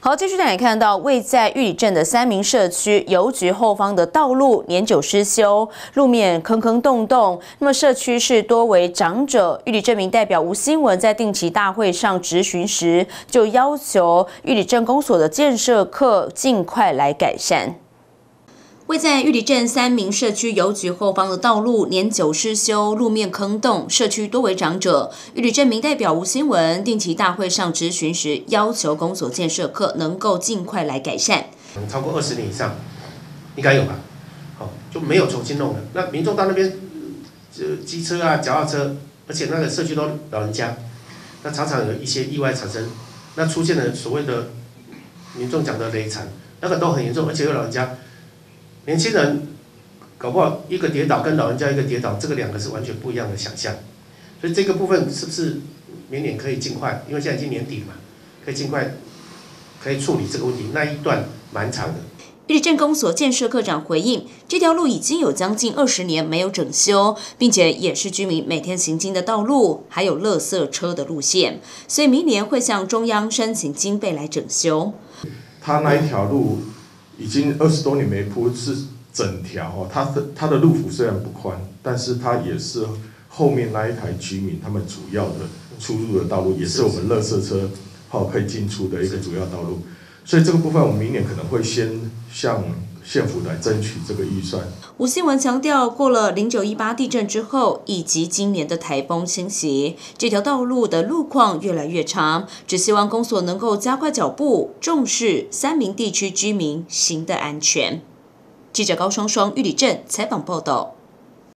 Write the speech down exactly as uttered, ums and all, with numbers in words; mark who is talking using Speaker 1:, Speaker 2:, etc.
Speaker 1: 好，继续带你看到位在玉里镇的三民社区邮局后方的道路年久失修，路面坑坑洞洞。那么社区是多为长者，玉里镇民代表吴新文在定期大会上质询时，就要求玉里镇公所的建设课尽快来改善。 位在玉里镇三民社区邮局后方的道路年久失修，路面坑洞，社区多为长者。玉里镇民代表吴新文定期大会上质询时，要求公所建设课能够尽快来改善。
Speaker 2: 超过二十年以上，应该有吧？好，就没有重新弄了。那民众到那边，呃，机车啊、脚踏车，而且那个社区都老人家，那常常有一些意外产生，那出现了所谓的民众讲的雷惨，那个都很严重，而且有老人家。 年轻人搞不好一个跌倒跟老人家一个跌倒，这个两个是完全不一样的想象，所以这个部分是不是明年可以尽快？因为现在已经年底了嘛，可以尽快可以处理这个问题。那一段蛮长的。
Speaker 1: 玉里镇公所建设科长回应，这条路已经有将近二十年没有整修，并且也是居民每天行经的道路，还有垃圾车的路线，所以明年会向中央申请经费来整修。
Speaker 3: 他那一条路。 已经二十多年没铺，是整条哦。它的它的路幅虽然不宽，但是它也是后面那一排居民他们主要的出入的道路，也是我们垃圾车哦可以进出的一个主要道路。所以这个部分，我们明年可能会先向县府来争取这个预算。
Speaker 1: 吴新文强调，过了零九一八地震之后，以及今年的台风侵袭，这条道路的路况越来越差，只希望公所能够加快脚步，重视三民地区居民行的安全。记者高双双玉里镇采访报道。